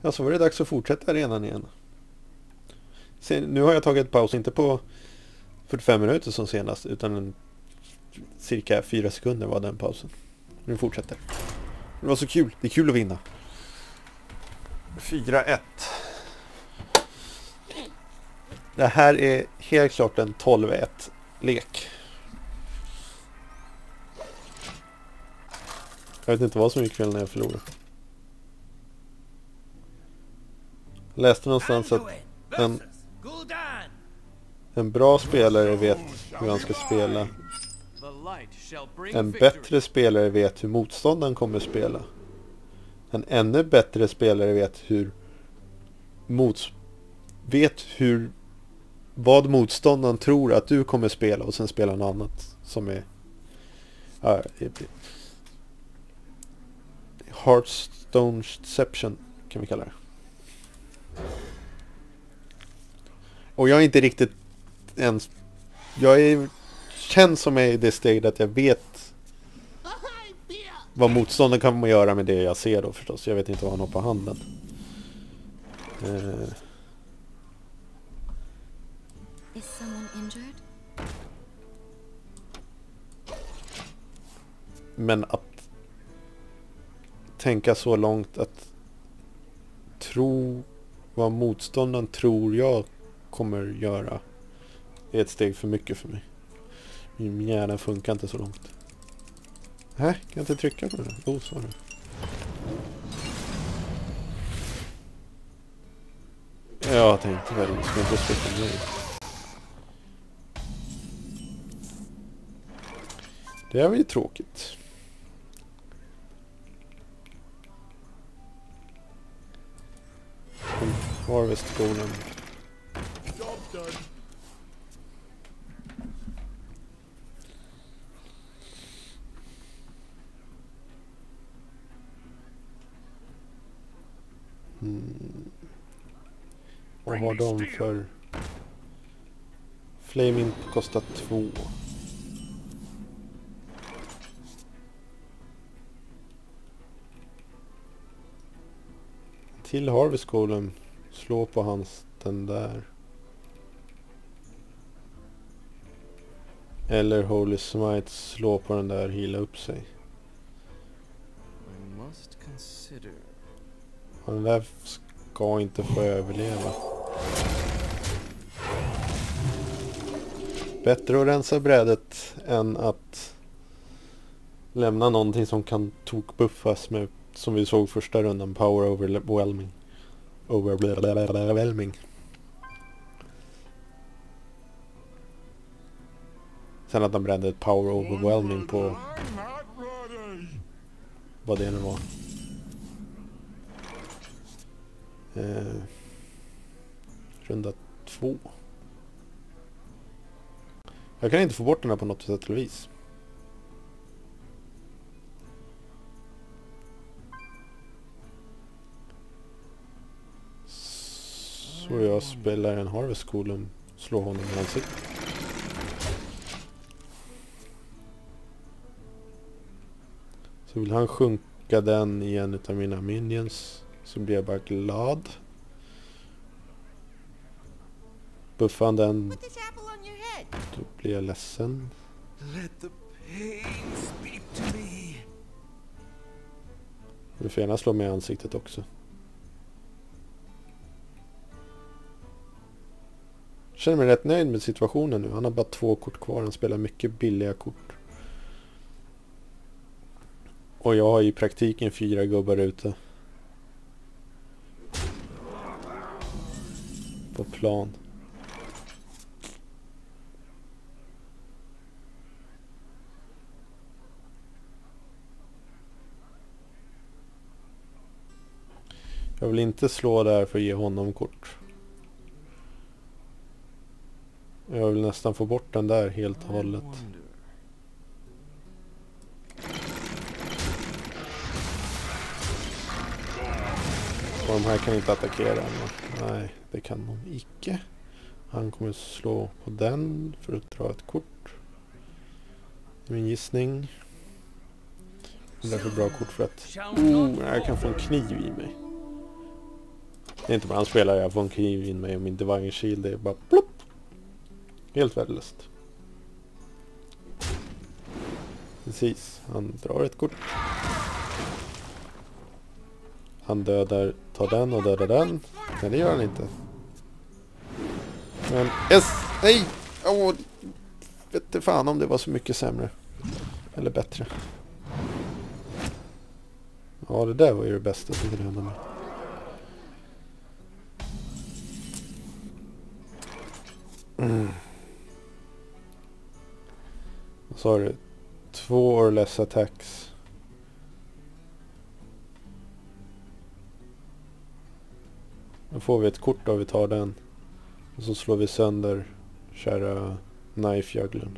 Ja, så var det dags att fortsätta arenan igen. Sen, nu har jag tagit paus, inte på 45 minuter som senast, utan cirka 4 sekunder var den pausen. Nu fortsätter. Det var så kul, det är kul att vinna. 4-1. Det här är helt klart en 12-1-lek. Jag vet inte vad som gick fel när jag förlorade. Jag läste någonstans att en bra spelare vet hur han ska spela. En bättre spelare vet hur motståndaren kommer att spela. En ännu bättre spelare vet vad motståndaren tror att du kommer spela och sen spela något annat som är Hearthstoneception kan vi kalla det. Och jag är inte riktigt ens, känns som i det steget att jag vet vad motståndaren kan göra med det jag ser då förstås. Jag vet inte vad han har på handen. Is someone injured? Men att tänka så långt att tro vad motståndaren tror jag kommer göra är ett steg för mycket för mig. Min hjärna funkar inte så långt. Nej, kan jag inte trycka på det? Så var det. Jag tänkte väl, ska inte spela mig. Det är väl tråkigt. Harvest Golem. Vad har de för? Flaming kostar 2. Till Harvest Golem. Slå på hans den där. Eller Holy Smite, slå på den där, heala upp sig. Den där ska inte få överleva. Bättre att rensa brädet än att lämna någonting som kan tokbuffas med, som vi såg första rundan, power overwhelming. Sen att han brände ett power overwhelming på vad det nu var. Runda 2. Jag kan inte få bort den här på något sätt eller vis. Så jag spelar en Harvest Golem, slår honom i ansiktet. Så vill han sjunka den i en av mina minions, så blir jag bara glad. Buffar han den, då blir jag ledsen. Du får gärna slå mig i ansiktet också. Jag känner mig rätt nöjd med situationen nu. Han har bara 2 kort kvar. Han spelar mycket billiga kort. Och jag har i praktiken 4 gubbar ute. På plan. Jag vill inte slå där för att ge honom kort. Jag vill nästan få bort den där helt och hållet. Och de här kan inte attackera. Nej, det kan de icke. Han kommer slå på den för att dra ett kort. Det är min gissning. Det är för bra kort för att... jag kan få en kniv i mig. Det är inte bara han spelar, jag får en kniv in mig och min Divine Shield, det är bara plopp. Helt värdelöst. Precis, han drar ett kort. Han dödar, tar den och dödar den. Nej, det gör han inte. Men, yes! Nej! Åh! Vet inte fan om det var så mycket sämre. Eller bättre. Ja, det där var ju det bästa som kunde hända mig. Vad sa du? 2 or less attacks. Då får vi ett kort då, vi tar den. Och så slår vi sönder kära knife jugglern.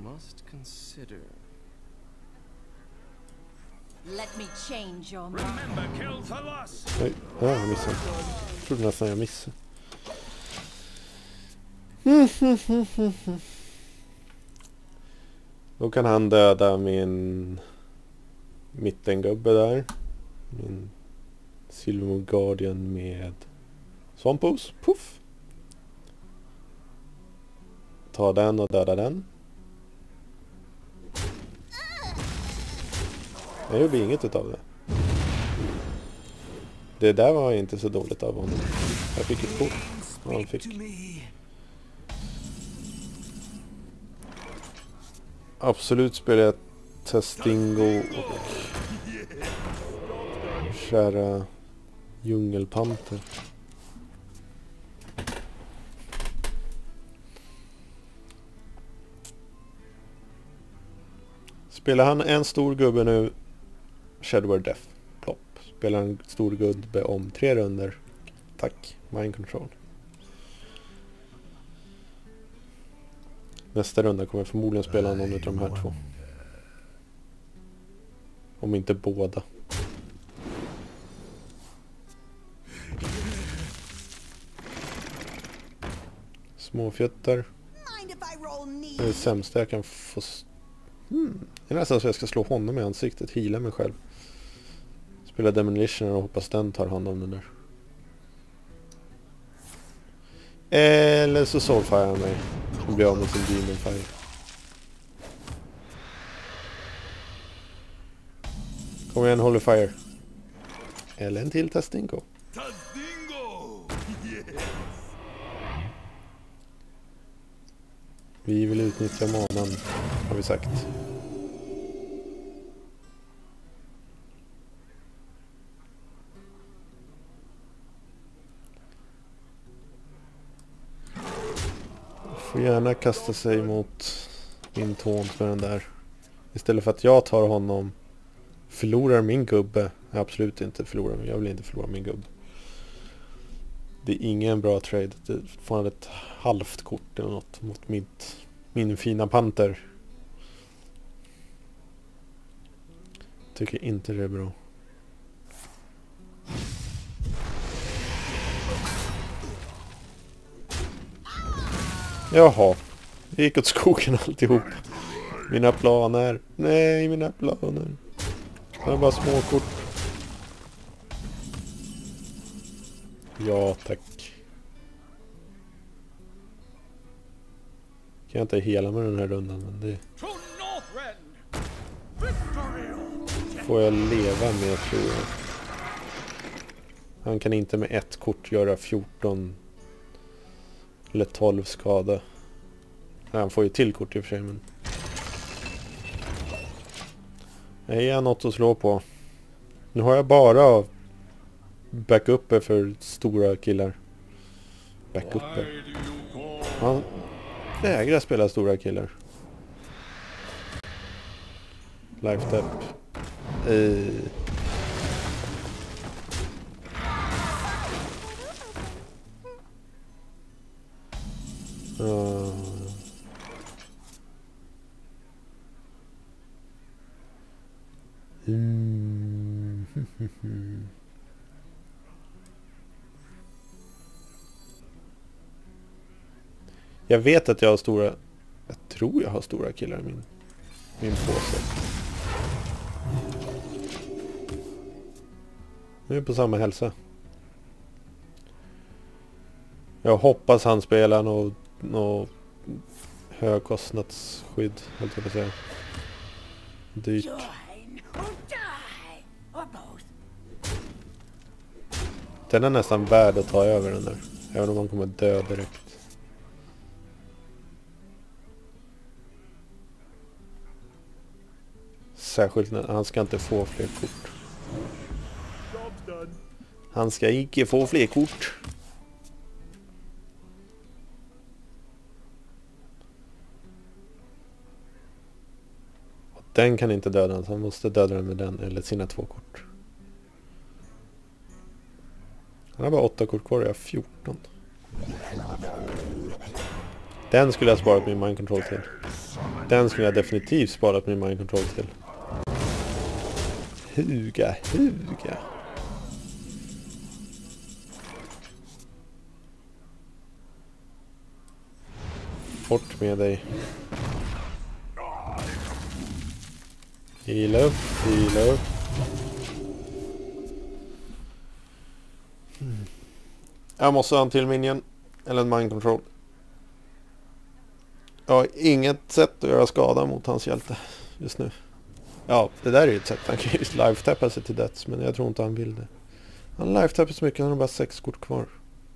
Let me change your mind. Nej, jag missade. Jag trodde nästan jag missade. Då kan han döda min mittengubbe där. Min Silver Guardian med Swampos. Puff! Ta den och döda den. Jag gjorde inget utav det. Det där var inte så dåligt av honom. Jag fick ett kort. Han fick. Absolut spelar jag Testingo och kära djungelpanter. Spelar han en stor gubbe nu, Shadow Death, plopp. Spelar en stor gubbe om 3 runder, tack, mind control. Nästa runda kommer jag förmodligen spela någon av de här 2. Om inte båda. Småfjötter. Det är det sämsta jag kan få. Det är nästan så jag ska slå honom i ansiktet, heala mig själv. Spela Demolition och hoppas den tar hand om den där. Eller så soulfire han mig och blir av med sin Demon Fire. Kom igen, Holy Fire. Eller en till Testingo. Vi vill utnyttja manan, har vi sagt. Får gärna kasta sig mot min tånt med den där. Istället för att jag tar honom, förlorar min gubbe. Jag absolut inte förlorar, jag vill inte förlora min gubbe. Det är ingen bra trade. Det får han ett halvt kort eller något mot min fina panter. Tycker inte det är bra. Jaha. Det gick åt skogen alltihop. Mina planer. Nej, mina planer. Det är bara småkort. Ja, tack. Kan jag inte hela med den här rundan, men det får jag leva med, tror jag. Han kan inte med ett kort göra 14 eller 12 skada. Nej, han får ju till kort i och för sig, men nej, jag har något att slå på. Nu har jag bara backupper för stora killar. Backupper. Han vägrar spela stora killar. Life tap. Jag vet att jag har stora... Jag tror jag har stora killar i min påse. Nu är på samma hälsa. Jag hoppas han spelar något högkostnadsskydd, höll jag på att säga. Dyrt. Join or die, or both. Den är nästan värd att ta över den där. Även om man kommer dö direkt. Särskilt när han ska inte få fler kort. Han ska inte få fler kort. Och den kan inte döda så han måste döda den med den eller sina 2 kort. Han har bara 8 kort kvar, jag har 14. Den skulle jag sparat min mind control till. Den skulle jag definitivt sparat min mind control till. Huga. Bort med dig. Heal up. Jag måste ha en till minion. Eller en mind control. Jag har inget sätt att göra skada mot hans hjälte just nu. Ja, det där är ju ett sätt. Han kan ju life-tappa sig till döds, men jag tror inte han vill det. Han life-tappar så mycket, han har bara 6 kort kvar.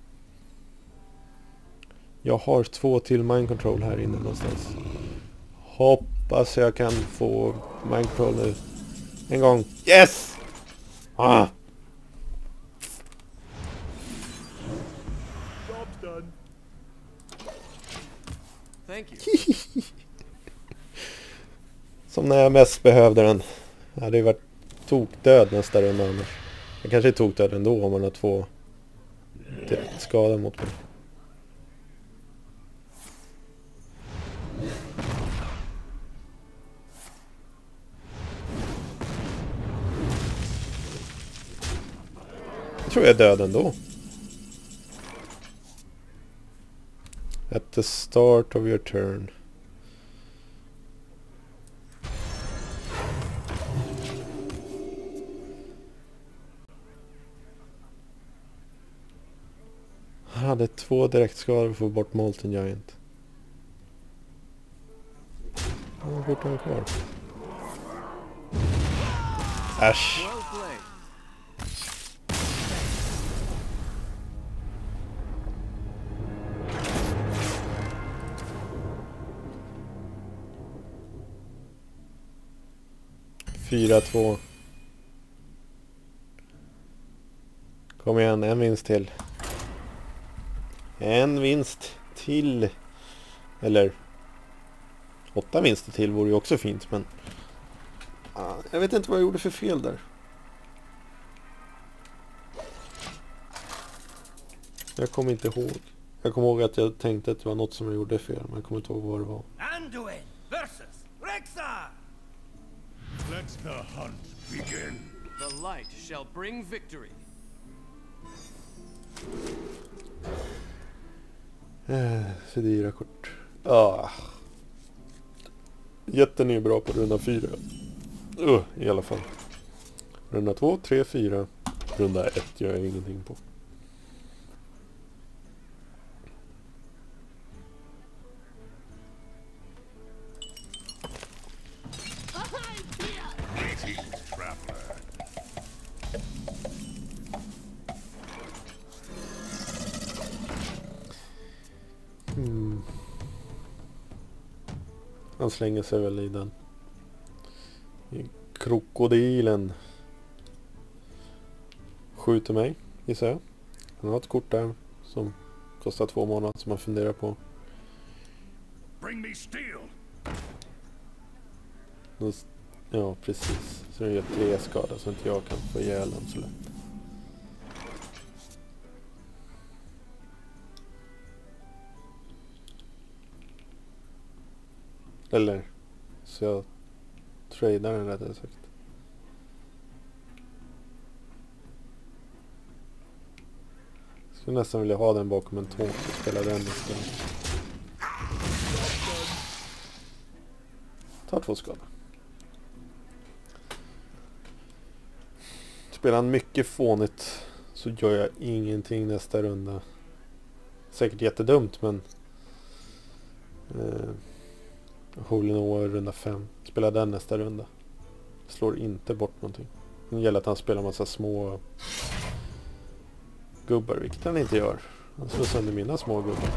Jag har 2 till mind control här inne någonstans. Hoppas jag kan få mind control nu. En gång. Yes! Ah! Thank you. Som när jag mest behövde den. Det hade ju varit tokdöd nästa runda annars. Jag kanske är tokdöd ändå om man har 2 direkt skada mot mig. Jag tror jag är död ändå. At the start of your turn. Han hade 2 direktskador för att få bort Molten Giant. Han har fortfarande kvar. Äsch. Well played. Fyra, 2. Kom igen, en vinst till. En vinst till. Eller 8 vinster till vore ju också fint, men jag vet inte vad jag gjorde för fel där. Jag kommer inte ihåg. Jag kommer ihåg att jag tänkte att det var något som jag gjorde fel, men jag kommer inte ihåg vad det var. Anduin versus Rexxar! Let the hunt begin. The light shall bring victory. För dyra kort. Jätten är bra på runda 4. I alla fall. Runda 2, 3, 4. Runda 1 gör jag ingenting på. Han slänger sig väl i den. I krokodilen. Skjuter mig, gissar jag. Han har ett kort där som kostar 2 månader som man funderar på. Bring me steel. Ja, precis. Så den gör 3 skada så inte jag kan få ihjäl den så lätt. Eller så jag tradar den rättare sagt. Skulle nästan vilja ha den bakom en tåg och spela den istället. Tar 2 skada. Spelar han mycket fånigt så gör jag ingenting nästa runda. Säkert jättedumt, men Holy Nova runda 5. Spelar den nästa runda. Slår inte bort någonting. Det gäller att han spelar en massa små gubbar, vilket han inte gör. Han slår sönder mina små gubbar.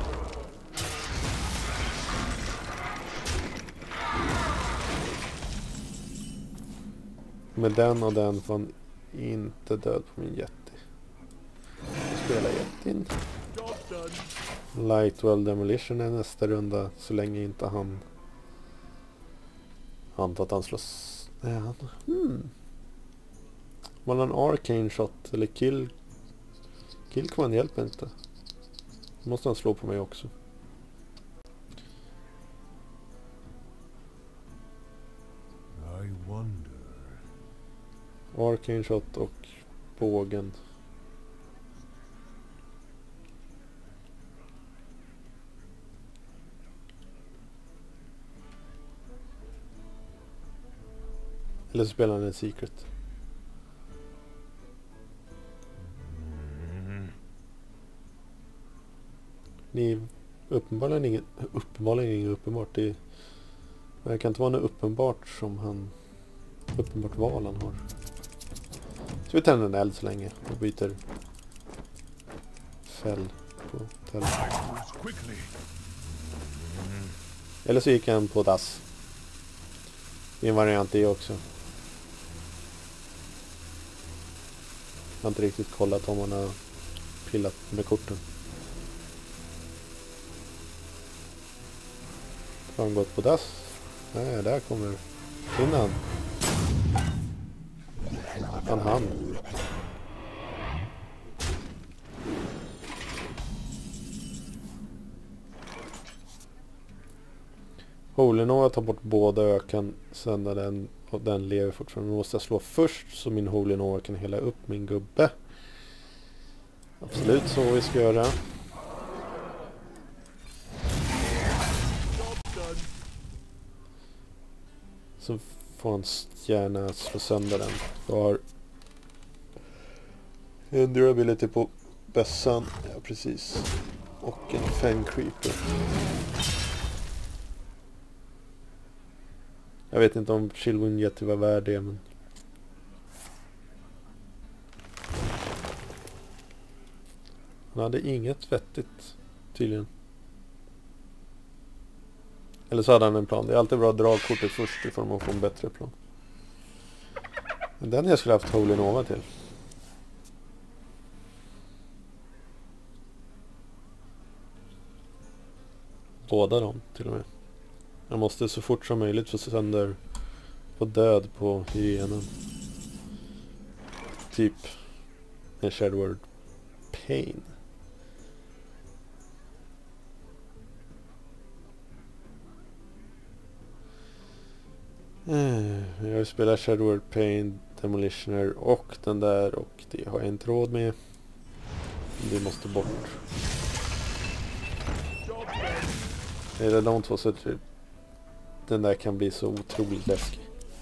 Med den och den får han inte död på min jätte. Spela jättin. Lightwell Demolition är nästa runda, så länge inte han antar att han slås. Var det en arcane shot eller kill command hjälper inte. Måste han slå på mig också. I wonder. Arcane shot och bågen. Eller så spelar han en secret. Ni uppenbarligen inget uppenbart. Det verkar inte vara något uppenbart som han uppenbart val han har. Så vi tänder en eld så länge och byter fäll på tält. Eller så gick han på dass. Det är en variant det också. Jag har inte riktigt kollat om han har pillat med korten. Har han gått på dass? Nej, där kommer innan. Han. Holy Nova tar bort båda ökan, sända den och den lever fortfarande. Nu måste jag slå först så min Holy Nova kan hela upp min gubbe. Absolut så vi ska göra. Så får han gärna slå sönder den. Jag har en durability på bössan. Ja, precis. Och en Fang Creeper. Jag vet inte om Chillwind Yeti var värd det, men... Han hade inget vettigt, tydligen. Eller så hade han en plan. Det är alltid bra att dra kortet först ifall man får en bättre plan. Men den jag skulle haft Holy Nova till. Båda dem till och med. Jag måste så fort som möjligt få sönder på död på hyenen. Typ en Shadowword Pain. Jag spelar Shadowword Pain, Demolitioner och den där, och det har jag inte råd med. Det måste bort. Det är de två, så den där kan bli så otroligt läskig.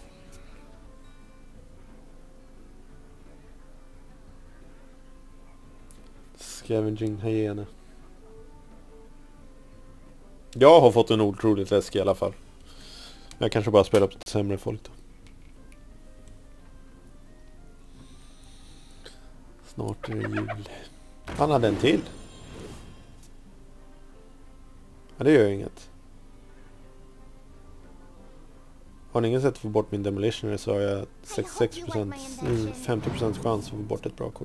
Scavenging hyena. Jag har fått en otroligt läskig i alla fall. Jag kanske bara spelar på sämre folk då. Snart är det jul. Han hade en till. Ja, det gör inget. Har ni ingen sätt att få bort min Demolitioner så har jag 66%, 50% chans att få bort ett bra kort.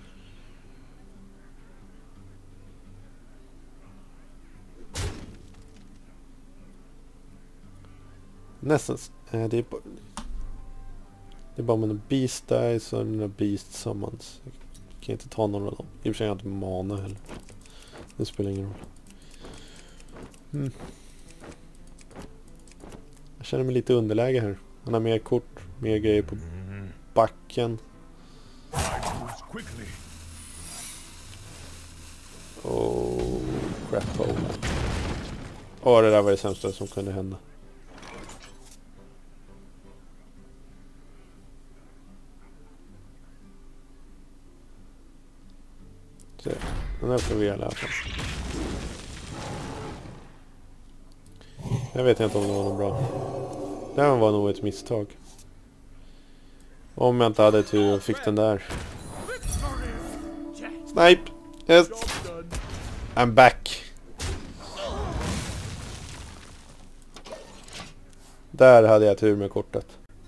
Nästan. Det är bara med en Beast Dice och en Beast Summons. Jag kan inte ta någon av dem. I och för sig har jag inte mana heller. Det spelar ingen roll. Jag känner mig lite underläge här. Han har mer kort, mer grejer på backen. Oh, crap hole. Det där var det sämsta som kunde hända. Så, den här får vi i alla fall. Jag vet inte om det var något bra. Det här var nog ett misstag. Om jag inte hade tur och fick den där. Snipe! Yes! I'm back! Där hade jag tur med kortet.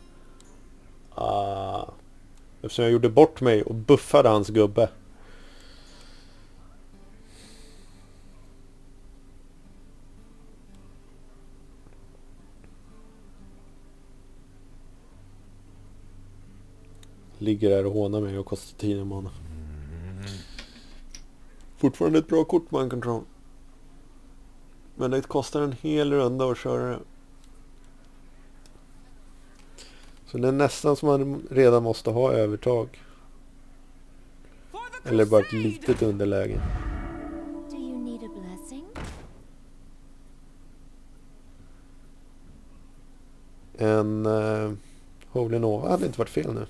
Eftersom jag gjorde bort mig och buffade hans gubbe. Ligger där och hånar mig och kostar 10 mana. Fortfarande ett bra kort, Mind Control. Men det kostar en hel runda att köra det. Så det är nästan som man redan måste ha övertag. Eller bara ett litet underläge. Do you need a blessing? En Holy Nova hade inte varit fel nu.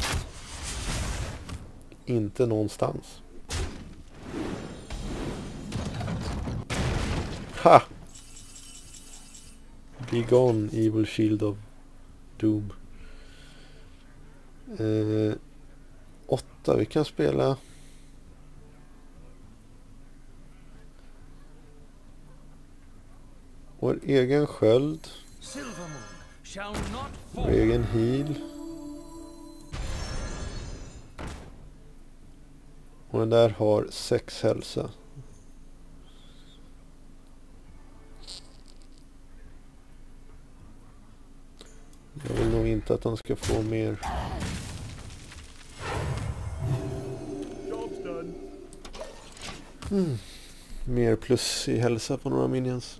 Inte någonstans. Ha! Be gone, evil shield of doom. 8, vi kan spela vår egen sköld, Silvermoon shall not vår fall. egen heal. Och den där har 6 hälsa. Jag vill nog inte att han ska få mer. Mer plus i hälsa på några minions.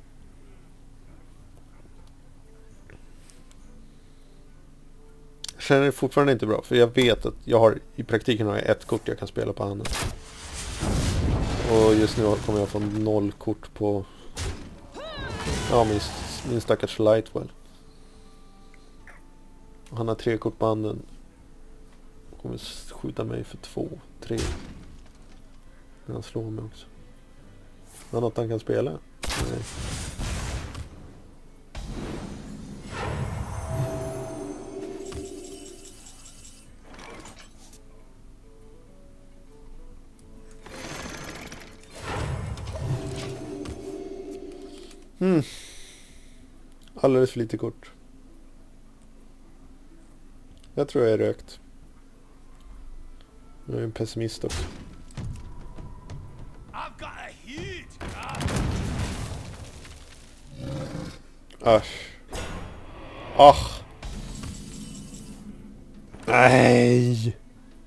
Jag känner det fortfarande inte bra, för jag vet att jag har i praktiken har jag ett kort jag kan spela på handen. Och just nu kommer jag få 0 kort på min stackars Lightwell. Han har 3 kort på handen. Kommer skjuta mig för 2, 3. Men han slår mig också. Har något han kan spela? Nej. Alldeles för lite kort. Jag tror jag är rökt. Jag är en pessimist också. I've got a huge Asch. Nej.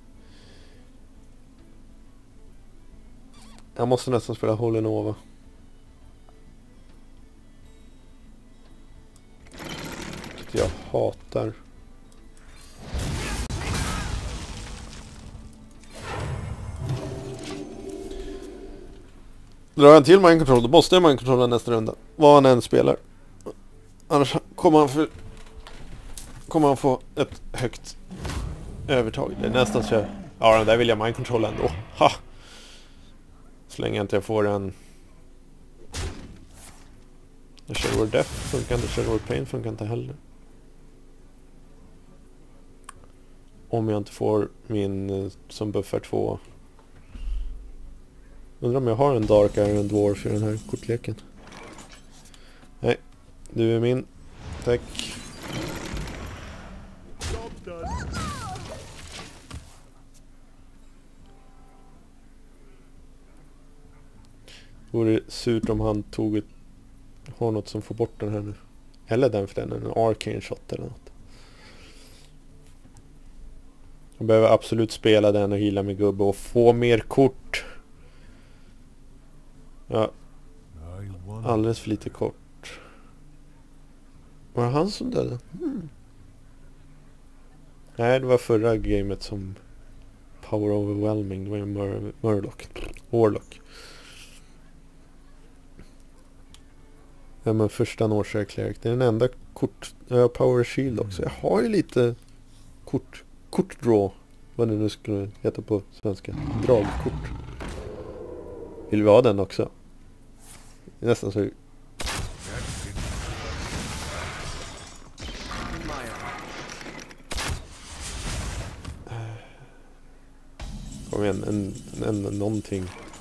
Jag måste nästan spela Holy Nova. Jag hatar. Drar han till Mind Control, då måste jag Mind Controlla nästa runda. Vad han än spelar. Annars kommer han få ett högt övertag. Det är nästan så ja, den där vill jag Mind Controlla ändå. Ha! Så länge inte jag får en Shadow of Death funkar inte, Shadow of Pain funkar inte heller. Om jag inte får min som buffar 2. Undrar om jag har en Dark Iron Dwarf i den här kortleken. Nej, du är min. Tack. Vore surt om han har något som får bort den här nu. Eller den för den, en Arcane Shot eller något. Jag behöver absolut spela den och heala med gubbe och få mer kort. Ja, alldeles för lite kort. Var det han som dödade? Nej, det var förra gamet som Power Overwhelming. Det var ju Warlock. Ja, men första Northshire Cleric. Det är den enda kort. Power Shield också. Jag har ju lite kortdraw. Vad det nu skulle heta på svenska. Dragkort. Vill vi ha den också? Det är nästan så... Kom igen, någonting.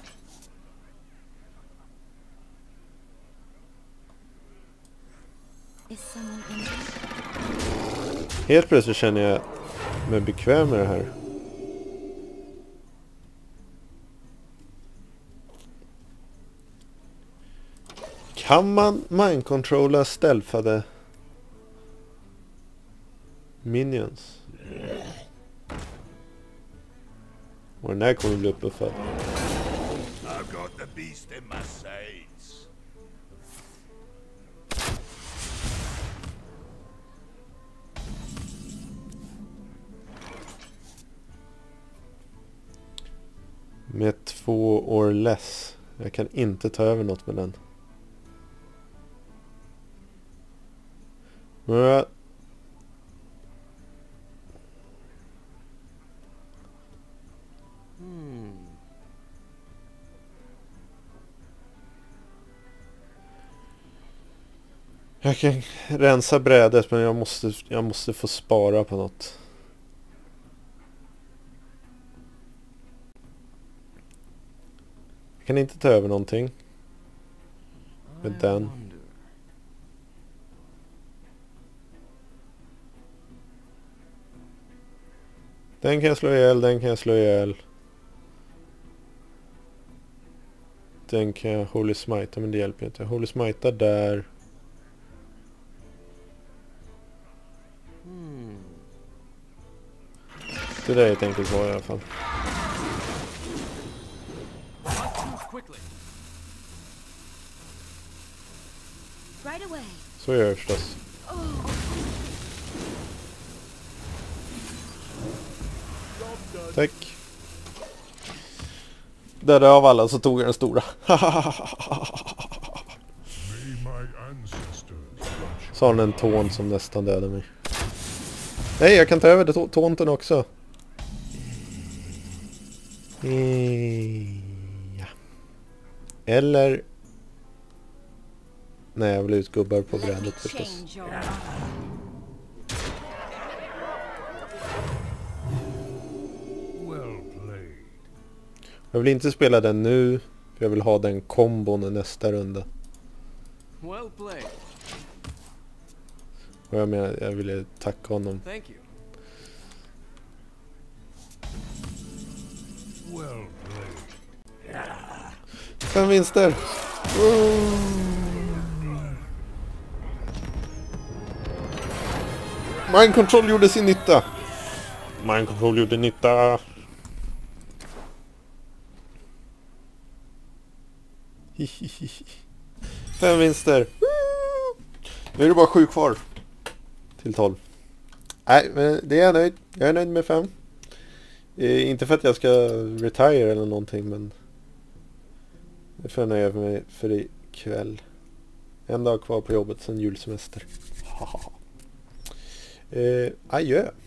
Is someone in? Helt plötsligt känner jag mig bekväm med det här. Kan man mindcontrolla stealthade minions? Och den här kommer bli uppbuffad. I've got the beast in my sights. Med 2 or less. Jag kan inte ta över något med den. Men jag kan rensa brädet, men jag måste få spara på något. Jag kan inte ta över någonting med den. Den kan jag slå ihjäl, den kan jag slå ihjäl. Den kan jag holy smite, men det hjälper inte. Holy smite där. Det där är ett enkelt svar i alla fall. Right away. Så gör jag förstås. Tack. Där av alla så tog jag den stora. Så har den en tån som nästan dödade mig. Nej, jag kan ta över tånten också. Ja. Eller... Nej, jag vill ut gubbar på brädet förstås. Jag vill inte spela den nu, för jag vill ha den kombon nästa runda. Well played. Och jag ville tacka honom. Thank you. Well played. 5 vinster! Mind control gjorde sin nytta. Mind control gjorde nytta. Fem vinster. Nu är det bara 7 kvar till 12. Nej, men det är jag nöjd. Jag är nöjd med 5. Inte för att jag ska retire eller någonting, men det får jag nöja mig för ikväll. En dag kvar på jobbet sen julsemester. Adjö.